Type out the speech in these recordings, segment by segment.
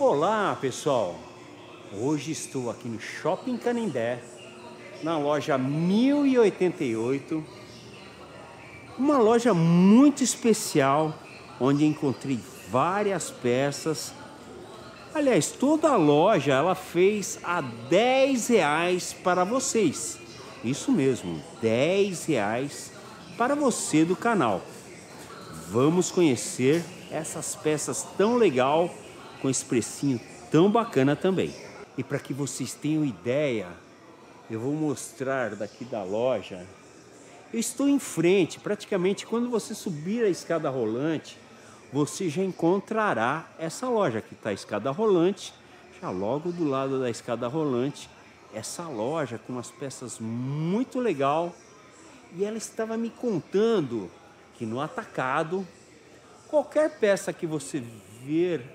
Olá, pessoal! Hoje estou aqui no Shopping Canindé, na loja 1088, uma loja muito especial, onde encontrei várias peças. Aliás, toda a loja ela fez a R$10 para vocês. Isso mesmo, R$10 para você do canal. Vamos conhecer essas peças tão legal, com esse precinho tão bacana também. E para que vocês tenham ideia, eu vou mostrar daqui da loja. Eu estou em frente, praticamente quando você subir a escada rolante, você já encontrará essa loja. Aqui está a escada rolante, já logo do lado da escada rolante, essa loja com umas peças muito legal. E ela estava me contando que no atacado, qualquer peça que você ver,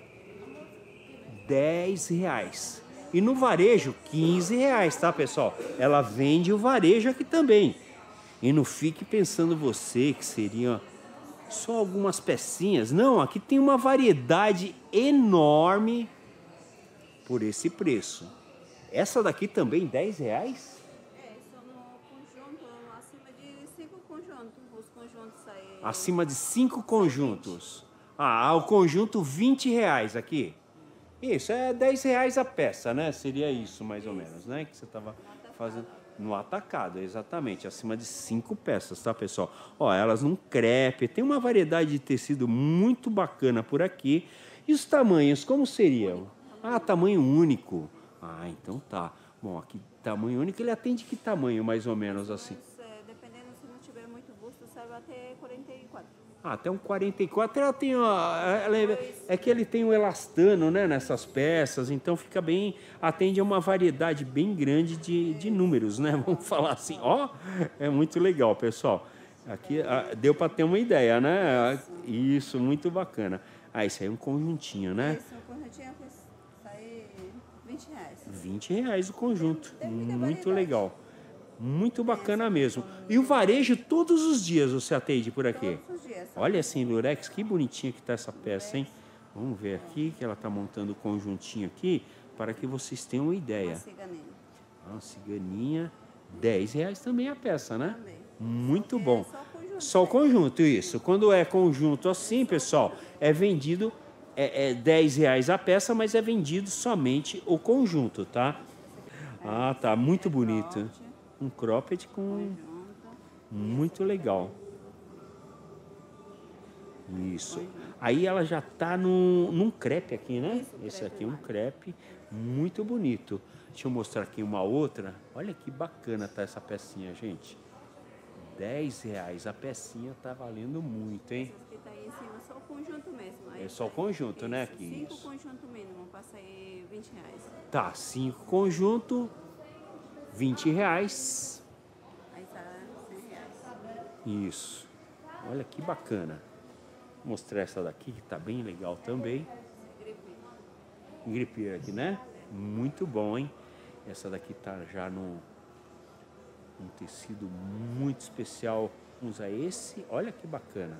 R$10. E no varejo, R$15, tá, pessoal? Ela vende o varejo aqui também. E não fique pensando você que seria só algumas pecinhas. Não, aqui tem uma variedade enorme por esse preço. Essa daqui também R$10? É, isso no conjunto, acima de 5 conjuntos. Os conjuntos aí. Acima de 5 conjuntos. Ah, o conjunto R$20 aqui. Isso, é R$10 a peça, né? Seria isso, mais ou menos, né? Que você estava fazendo no atacado, exatamente. Acima de 5 peças, tá, pessoal? Ó, elas num crepe. Tem uma variedade de tecido muito bacana por aqui. E os tamanhos, como seriam? Ah, tamanho único. Ah, então tá. Bom, aqui tamanho único, ele atende que tamanho, mais ou menos assim? Dependendo, se não tiver muito busto, serve até 44. Ah, até um 44, ela tem é que ele tem o elastano, né, nessas peças, então fica bem, atende a uma variedade bem grande de números, né, vamos falar assim, ó, é muito legal, pessoal. Aqui deu para ter uma ideia, né, isso, muito bacana. Ah, isso aí é um conjuntinho, né? Isso, o conjuntinho sai R$20. R$20 o conjunto, Tem muita muito variedade. legal. Muito bacana mesmo. E o varejo todos os dias você atende por aqui? Todos os dias. Olha assim, Lurex, que bonitinha que tá essa peça, hein? Vamos ver aqui que ela tá montando o conjuntinho aqui para que vocês tenham uma ideia. Uma ciganinha. Uma ciganinha, R$10 também a peça, né? Também. Muito bom. Só o conjunto. Só o conjunto, isso. Quando é conjunto assim, pessoal, é vendido R$10 a peça, mas é vendido somente o conjunto, tá? Ah, tá muito bonito. Um cropped com muito legal. Isso. Aí ela já tá num crepe aqui, né? Esse aqui é um crepe muito bonito. Deixa eu mostrar aqui uma outra. Olha que bacana tá essa pecinha, gente. R$10 a pecinha, tá valendo muito, hein? Essas que tá aí em cima, só o conjunto mesmo. Aí É só o conjunto, né? Aqui. 5 conjunto mínimo, passa aí R$20. Tá, 5 conjunto, R$20. Aí tá R$100. Isso. Olha que bacana. Vou mostrar essa daqui que tá bem legal também. Gripeira aqui, né? Muito bom, hein? Essa daqui tá já num tecido muito especial. Usa esse. Olha que bacana.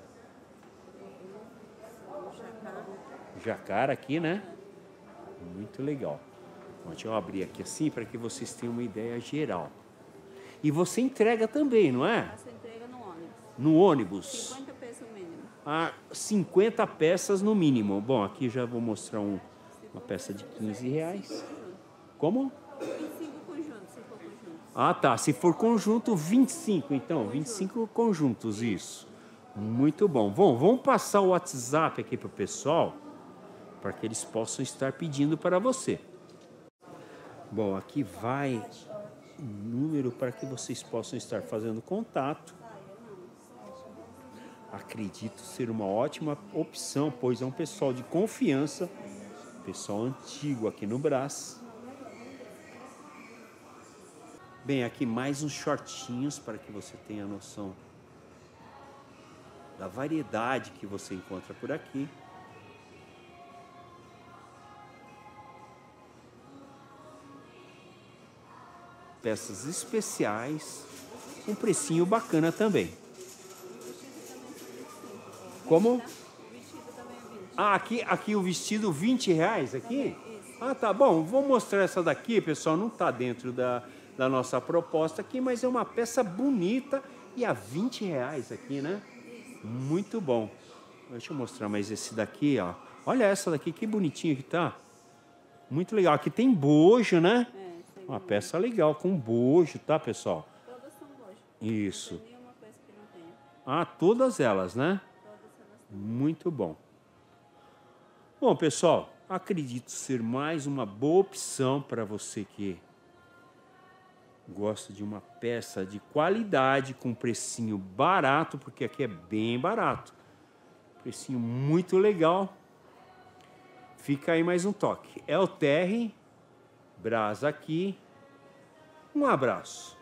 Jacara aqui, né? Muito legal. Bom, deixa eu abrir aqui assim para que vocês tenham uma ideia geral. E você entrega também, não é? Você entrega no ônibus. No ônibus. 50 pesos o mínimo. Ah, 50 peças no mínimo. Bom, aqui já vou mostrar uma peça de R$15. Como? 25 conjuntos, se for conjunto. Ah, tá. Se for conjunto, 25. Então, 25 conjuntos, isso. Muito bom. Bom, vamos passar o WhatsApp aqui para o pessoal, para que eles possam estar pedindo para você. Bom, aqui vai o número para que vocês possam estar fazendo contato. Acredito ser uma ótima opção, pois é um pessoal de confiança, pessoal antigo aqui no Brás. Bem, aqui mais uns shortinhos para que você tenha noção da variedade que você encontra por aqui. Peças especiais, um precinho bacana também. Como? O vestido também é 20. Ah, aqui o vestido R$ 20 aqui? Isso. Ah, tá bom. Vou mostrar essa daqui, pessoal. Não tá dentro da nossa proposta aqui, mas é uma peça bonita e a R$ 20 aqui, né? Isso. Muito bom. Deixa eu mostrar mais esse daqui, ó. Olha essa daqui, que bonitinha que tá. Muito legal. Aqui tem bojo, né? Uma peça legal, com bojo, tá, pessoal? Todas são boas. Isso. Não tem nenhuma peça que não tenha. Ah, todas elas, né? Todas elas têm. Muito bom. Bom, pessoal, acredito ser mais uma boa opção para você que gosta de uma peça de qualidade com precinho barato, porque aqui é bem barato. Precinho muito legal. Fica aí mais um toque. É o Terry Brás aqui. Um abraço.